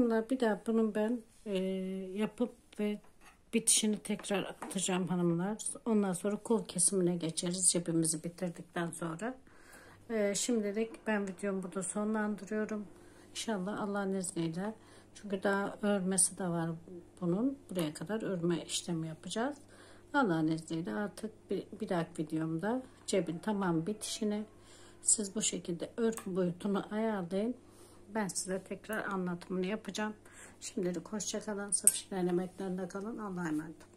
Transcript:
hanımlar, bir daha bunun ben yapıp ve bitişini tekrar atacağım hanımlar. Ondan sonra kol kesimine geçeriz cebimizi bitirdikten sonra. Şimdilik ben videomu burada sonlandırıyorum. İnşallah Allah'ın izniyle. Çünkü daha örmesi de var bunun. Buraya kadar örme işlemi yapacağız. Allah'ın izniyle artık bir dahaki videomda cebin tamam bitişini siz bu şekilde örgü boyutunu ayarlayın. Ben size tekrar anlatımını yapacağım. Şimdilik hoşça kalın. Safişlerin emeklerinde kalın. Allah'a emanet.